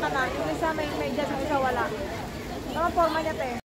ka na. Yung isa may medyas, yung isa wala. Tama forma niya, te.